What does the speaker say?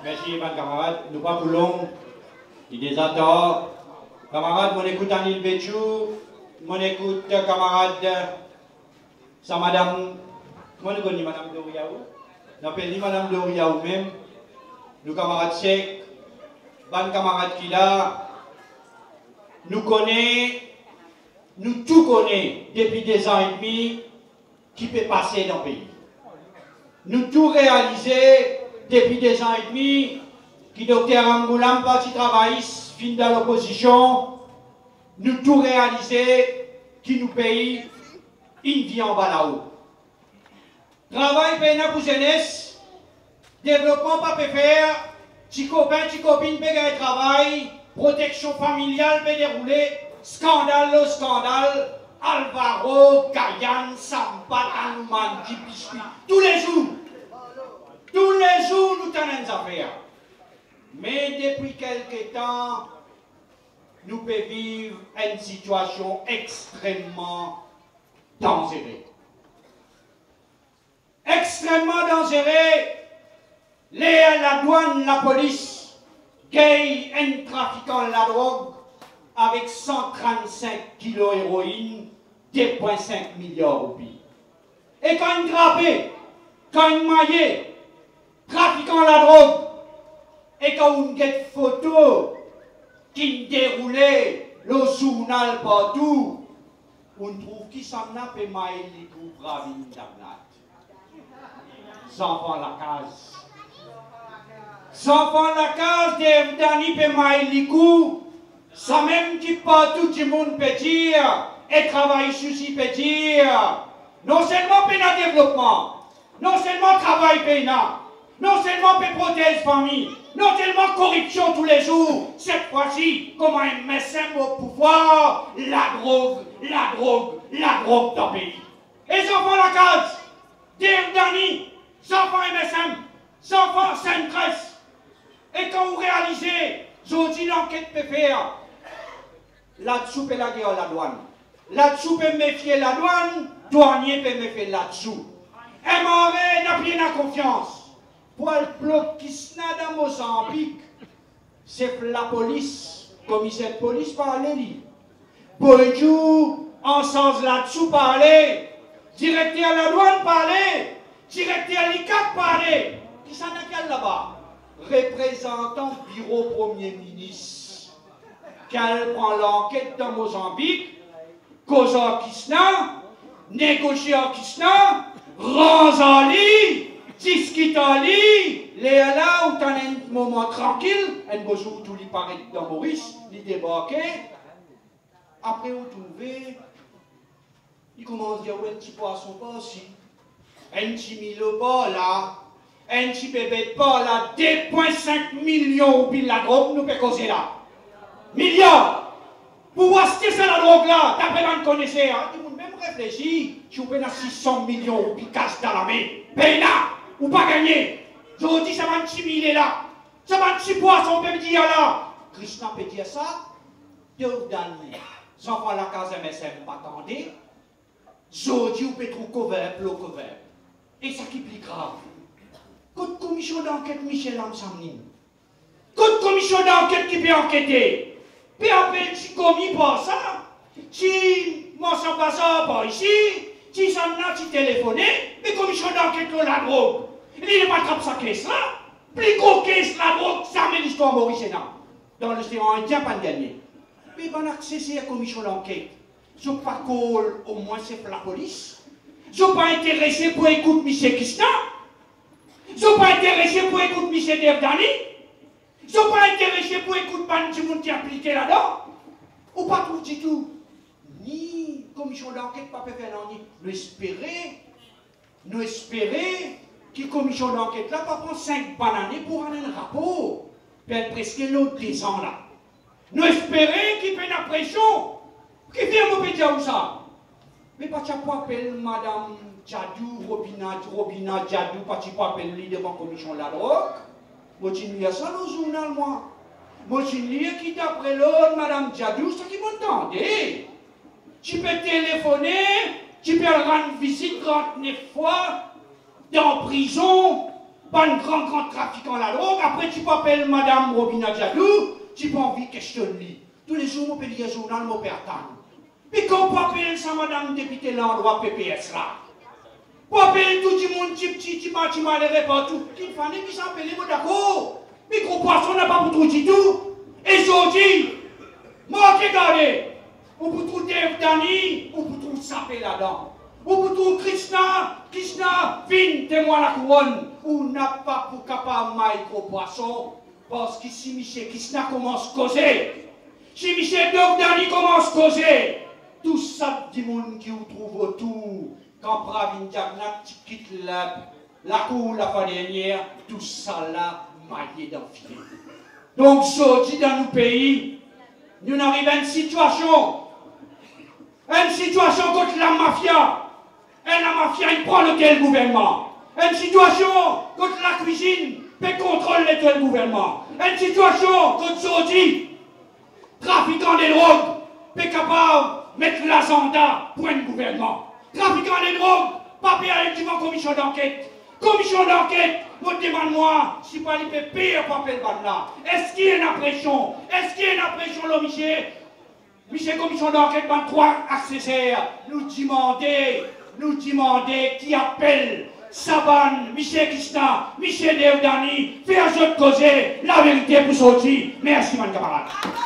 Merci, mes camarades. Nous pas pour long. Il des attends. Camarades, mon écoute Anil Béchou. Mon écoute, camarade. Ça, madame. Moi, je connais madame Doriaou. N'appelle ni madame Doriaou même. Nous, camarades secs. Ban camarades qui là. Nous connaissons. Nous tout connaissons depuis des ans et demi qui peut passer dans le pays. Nous tout réalisé depuis des ans et demi qui docteur Angoulam, parti travailliste, fin dans l'opposition, nous tout réalisé qui nous paye une vie en bas là-haut. Travail payé pour jeunesse, développement pas peut faire, petits copains, petits copines peut gagner travail, protection familiale peut dérouler, scandale au scandale, Alvaro, Gayan, Sampa, Anuman, Biscuit, tous les jours, nous tenons des affaires. Mais depuis quelque temps, nous pouvons vivre une situation extrêmement dangereuse. Extrêmement dangereuse. La douane, la police, gagne un trafiquant de la drogue avec 135 kilos d'héroïne, 2,5 milliards de roupies. Et quand il grappait, quand il maillait, trafiquant la drogue, et quand on a des photos qui déroulaient le journal partout, on trouve qui s'en a fait mailler les groupes ravines d'Abnat. Enfants la case. Enfants la case, des derniers fait mailler les coups. Ça même qui partout du monde peut dire, et travail souci peut dire, non seulement pénal développement, non seulement travail pénal, non seulement peut protéger famille, non seulement corruption tous les jours, cette fois-ci, comme un MSM au pouvoir, la drogue dans le pays. Et les enfants la case, des derniers, enfants MSM, enfants Sainte-Cresse. Et quand vous réalisez, aujourd'hui l'enquête peut faire, là-dessous peut la guerre la douane. Là-dessous peut méfier la douane, douanier peut méfier là-dessous. Et m'en n'a bien la confiance. Pour le bloc qui se n'a dans Mozambique, c'est la police, commissaire de police parler. Bonjour, en sens là-dessous parler, directeur de la douane parler, directeur de l'ICAC parler. Qui s'en a là-bas? Représentant du bureau Premier ministre. Qu'elle prend l'enquête dans Mozambique, cause en Kisna, négocier en Kisna, Ranzali, Tiskitali, là où t'en as un moment tranquille, un beau jour tout lui paraît dans Maurice, il débarqué. Après vous trouvez, il commence à dire ouais, un petit poisson pas aussi, un petit milo pas là, un petit bébé pas là, 2,5 millions de la drogue, nous peut causer là. Milliards! Pour acheter ça la drogue là, d'après qu'on connaissait, hein, tout le monde même réfléchit, si vous payez 600 millions de cash dans la main, paye là! Ou pas gagner. Je vous dis, ça va un petit mille là. Ça va un petit poisson, on peut me dire là. Krishna peut dire ça. Deux derniers. J'en prends la case MSM, pas attendez. Je dis, vous pouvez trouver couvert, le couvert. Et ça qui est plus grave. Côte commission d'enquête, Michel Amsamnin. Côte commission d'enquête qui peut enquêter. Puis après, si commis pas ça, si moi ça passe pas ici, si ça n'a pas téléphoné, mais commission d'enquête la drogue. Il n'est pas attrape sa caisse là. Plus gros caisse la drogue, ça met l'histoire mauricienne. Dans l'océan Indien, pas de gagner. Mais ben accès à la commission d'enquête. Je ne pas call, au moins c'est pour la police. Je ne pas intéressé pour écouter M. Kisna. Je ne pas intéressé pour écouter M. Devdani. Je ne pas intéressé pour écouter Bandimoun qui est appliqué là-dedans. Ou pas tout du tout. Ni commission d'enquête, pas faire non, nous espérer que la commission d'enquête là va prendre 5 bananes pour avoir un rapport. Puis presque l'autre 10 ans là. Nous espérer qu'il fait la pression. Qui vient me dire où ça? Mais pas tu peux appeler Madame Djadou, Robina Djadou, pas tu peux appeler lui devant la commission de la drogue. Moi je lis ça dans le journal moi. Moi je lis qui d'après l'autre Madame Djadou, c'est qui m'entendait. Tu peux téléphoner, tu peux rendre visite 39 fois dans prison, pas un grand trafiquant la la drogue, après tu peux appeler Madame Robina Djadou, tu peux envie questionner. Tous les jours, on peut lire le journal, on peut attendre. Mais quand on peut appeler ça Madame députée l'endroit PPS là, pour appeler tout le monde, petit bâtiment, les partout, qui fallait qu'ils s'appellent, moi d'accord. Mais qu'on poisson n'a pas pour tout du tout. Et aujourd'hui, moi qui regardez, on peut tout Dani, on peut tout saper là-dedans. On peut tout Krishna, viens, témoin la couronne. On n'a pas pour capable de poisson, parce que si Michel Krishna commence à causer, si Michel Dani commence à causer, tout ça, du monde qui vous trouve autour, quand Pravin Jagnat quitte la cour la fois dernière, tout ça là, maillé d'enfiler. Donc, aujourd'hui, dans nos pays, nous arrivons à une situation contre la mafia. Et la mafia, il prend lequel gouvernement. Une situation contre la cuisine, peut contrôler lequel gouvernement. Une situation contre aujourd'hui, trafiquant des drogues, peut capable de mettre l'agenda pour un gouvernement. Trafiquant des drogues, pas payer devant commission d'enquête. Commission d'enquête, vous demandez-moi si pas il peut payer pour payer le là. Est-ce qu'il y a une pression? Est-ce qu'il y a une pression là, Michel? Michel, commission d'enquête, 23 accessoires, nous demander qui appelle Saban, Michel Krishna, Michel Devdani, faire un jeu de causer la vérité pour sortir. Merci, mon camarade.